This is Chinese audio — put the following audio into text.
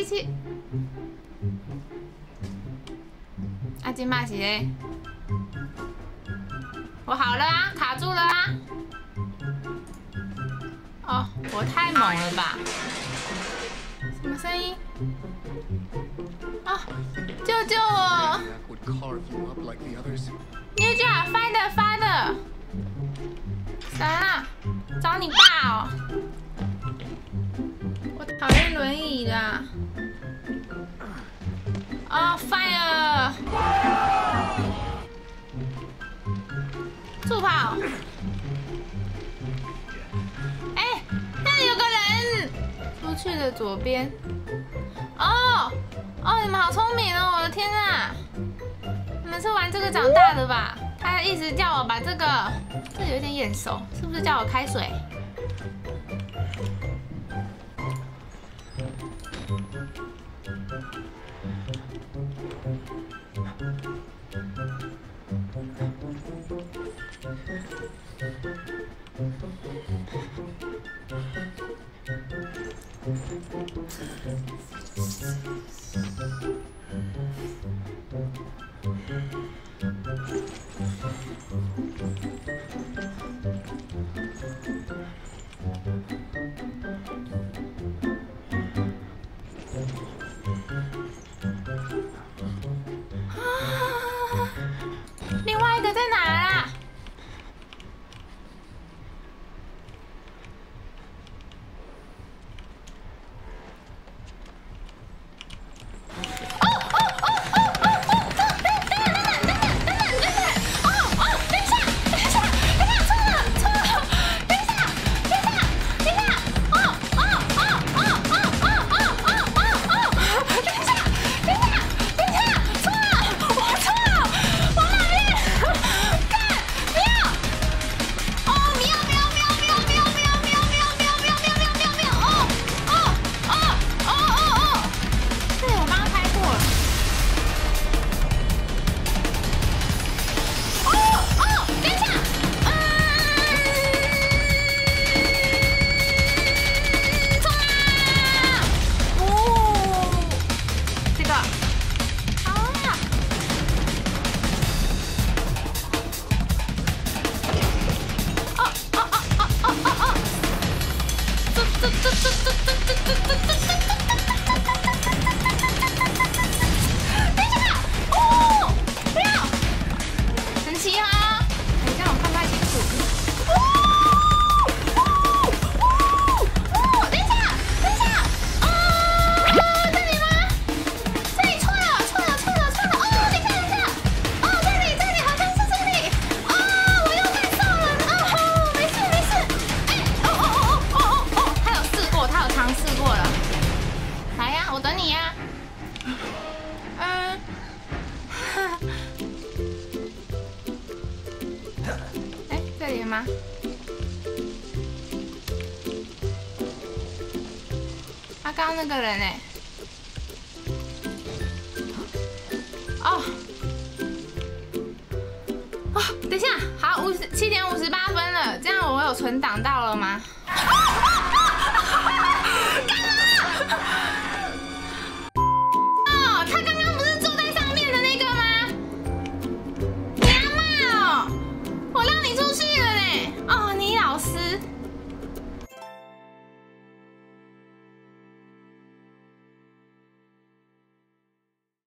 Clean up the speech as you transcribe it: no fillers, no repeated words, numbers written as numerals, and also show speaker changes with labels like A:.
A: 气。啊，金马是嘞。我好了啊，卡住了啊。哦，我太猛了吧？什么声音？啊！救救我！女主角发的，啥啊？找你爸哦！我讨厌轮椅的。啊 ，fire！ 助跑！哎，那里有个人！出去的左边。哦，你们好聪明哦！我的天啊，你们是玩这个长大的吧？他一直叫我把这有点眼熟，是不是叫我开水？另外一个在哪啊？吗？刚刚那个人哎，等一下，好，7点58分了，这样我有存档到了吗？